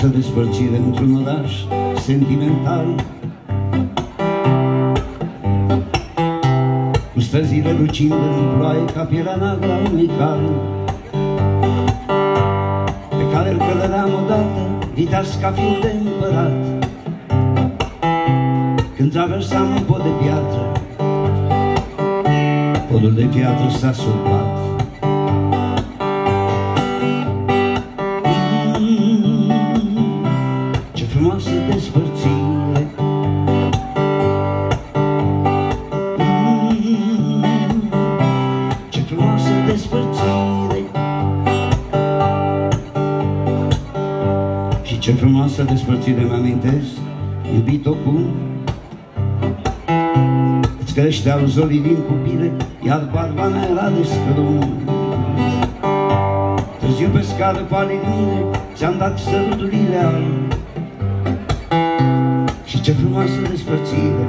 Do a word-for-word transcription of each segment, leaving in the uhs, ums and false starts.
frumoasă despărțire într-un oraș sentimental, cu străzile lucind în ploaie ca pielea neagră a unui cal, pe care îl călăream odată, viteaz ca fiul de împărat. Când traversam un pod de piatră, podul de piatră s-a surpat. Ce frumoasă despărțire, ce frumoasă despărțire, și ce frumoasă despărțire mi-amintesc, iubito, cum îți creșteau zorii din pupile, iar barba mea era de scrum. Târziu pe scară palidine ți-am dat săruturile albe. Și ce frumoasă despărțire,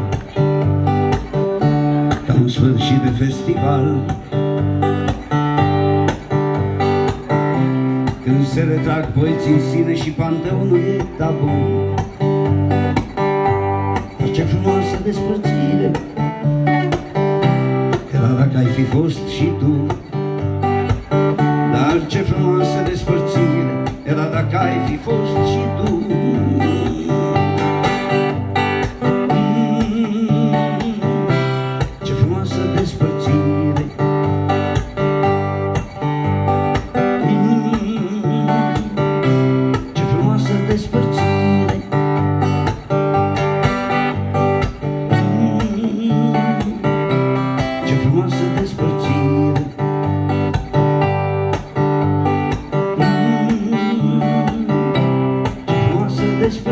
ca un sfârșit de festival, când se retrag poeții în sine și panteonul e tabu. Dar ce frumoasă despărțire era dacă ai fi fost și tu. Dar ce frumoasă despărțire era dacă ai fi fost și tu. Ce frumoasă despărțire, ce frumoasă despărțire, ce frumoasă despărțire, ce frumoasă despărțire.